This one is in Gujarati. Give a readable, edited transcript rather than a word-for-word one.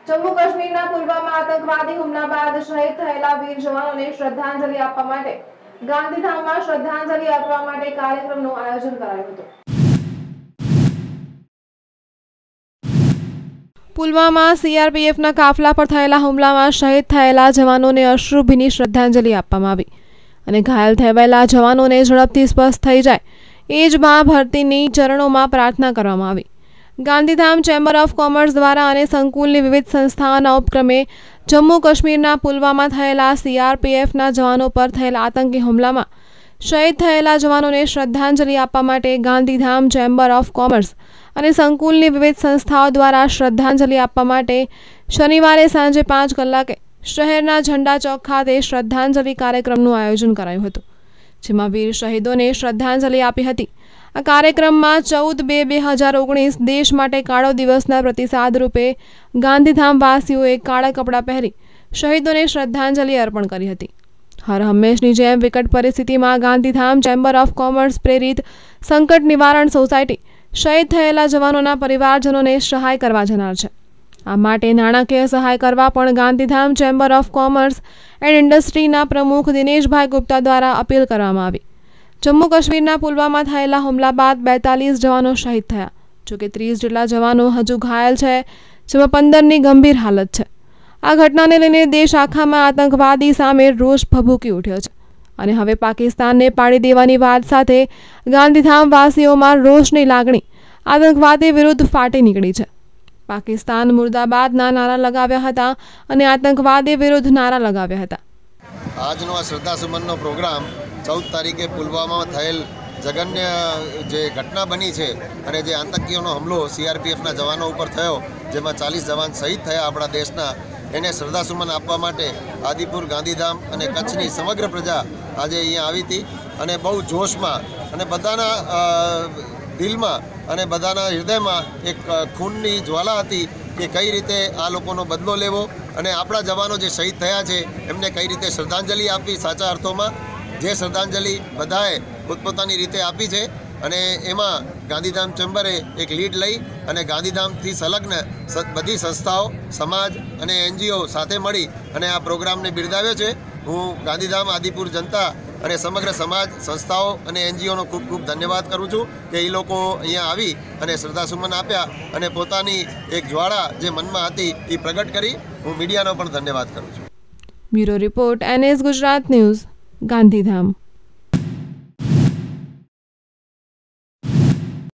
જમ્મુ કાશ્મીરના પુલવામા આતંકવાદી હુમલા બાદ શહીદ થયેલા વીર જવાનોને શ્રદ્ધાંજલિ આપવા માટે ગાંધીધામમાં શ્રદ્ધાંજલિ આપવા માટે કાર્યક્રમનું આયોજન કરાયું હતું। પુલવામા સીઆરપીએફના કાફલા પર થયેલા હુમલામાં શહીદ થયેલા જવાનોને અશ્રુભીની શ્રદ્ધાંજલિ આપવામાં આવી અને ઘાયલ થયેલા જવાનોને ઝડપથી સ્વસ્થ થઈ જાય એ જ મા ભરતીની ચરણોમાં પ્રાર્થના કરવામાં આવી। ગાંધીધામ ચેમ્બર ઓફ કોમર્સ દ્વારા અને સંકુલની વિવિધ સંસ્થાઓના ઉપક્રમે જમ્મુ કાશ્મીરના પુલવામા થયેલા સીઆરપીએફના જવાનો પર થયેલા આતંકી હુમલામાં શહીદ થયેલા જવાનોને શ્રદ્ધાંજલિ આપવા માટે ગાંધીધામ ચેમ્બર ઓફ કોમર્સ અને સંકુલની વિવિધ સંસ્થાઓ દ્વારા શ્રદ્ધાંજલિ આપવા માટે શનિવારે સાંજે 5 કલાકે શહેરના ઝંડા ચોક ખાતે શ્રદ્ધાંજલિ કાર્યક્રમનું આયોજન કરાયું હતું, જેમાં વીર શહીદોને શ્રદ્ધાંજલિ આપી હતી। આ કાર્યક્રમમાં 14/2/2019 દેશ માટે કાળો દિવસના પ્રતિસાદ રૂપે ગાંધીધામ વાસીઓએ કાળા કપડાં પહેરી શહીદોને શ્રદ્ધાંજલિ અર્પણ કરી હતી। હર હંમેશની જેમ વિકટ પરિસ્થિતિમાં ગાંધીધામ ચેમ્બર ઓફ કોમર્સ પ્રેરિત સંકટ નિવારણ સોસાયટી શહીદ થયેલા જવાનોના પરિવારજનોને સહાય કરવા જનાર છે। આ માટે નાણાકીય સહાય કરવા પણ Gandhidham chamber of commerce and ઇન્ડસ્ટ્રીના પ્રમુખ દિનેશભાઈ ગુપ્તા દ્વારા અપીલ કરવામાં આવી। જમ્મુ કાશ્મીરના પુલવામા થયેલા હુમલા બાદ 42 જવાનો શહીદ થયા, જોકે 30 જેટલા જવાનો હજુ ઘાયલ છે, જેમાં 15ની ગંભીર હાલત છે। આ ઘટનાને લઈને દેશ આખામાં આતંકવાદી સામે રોષ ભભૂકી ઉઠ્યો છે અને હવે પાકિસ્તાનને પાડી દેવાની વાત સાથે ગાંધીધામ વાસીઓમાં રોષની લાગણી આતંકવાદી વિરુદ્ધ ફાટી નીકળી છે। પાકિસ્તાન મુર્દાબાદના નારા લગાવ્યા હતા અને આતંકવાદી વિરુદ્ધ નારા લગાવ્યા હતા। આજનો આ શ્રદ્ધાસુમનનો પ્રોગ્રામ 14 તારીખે પુલવામામાં થયેલ જઘન્ય જે ઘટના બની છે અને જે આતંકીઓનો હુમલો સીઆરપીએફના જવાનો ઉપર થયો, જેમાં 40 જવાન શહીદ થયા આપણા દેશના, એને શ્રદ્ધાસુમન આપવા માટે આદિપુર, ગાંધીધામ અને કચ્છની સમગ્ર પ્રજા આજે અહીંયા આવી હતી અને બહુ જોશમાં અને બધાના દિલમાં અને બધાના હૃદયમાં એક ખૂનની જ્વાલા હતી કે કઈ રીતે આ લોકોનો બદલો લેવો અને આપણા જવાનો જે શહીદ થયા છે એમને કઈ રીતે શ્રદ્ધાંજલિ આપવી। સાચા અર્થોમાં જે શ્રદ્ધાંજલિ બધાએ પોતપોતાની રીતે આપી છે અને એમાં ગાંધીધામ ચેમ્બરે એક લીડ લઈ અને ગાંધીધામથી સંલગ્ન બધી સંસ્થાઓ, સમાજ અને એનજીઓ સાથે મળી અને આ પ્રોગ્રામને બિરદાવ્યો છે। હું ગાંધીધામ આદિપુર જનતા અને સમગ્ર સમાજ, સંસ્થાઓ અને એનજીઓનો ખૂબ ખૂબ ધન્યવાદ કરું છું કે એ લોકો અહીંયા આવી અને શ્રદ્ધાસુમન આપ્યા અને પોતાની એક જ્વાળા જે મનમાં હતી એ પ્રગટ કરી। હું મીડિયાનો પણ ધન્યવાદ કરું છું। Bureau report NS Gujarat news, Gandhidham.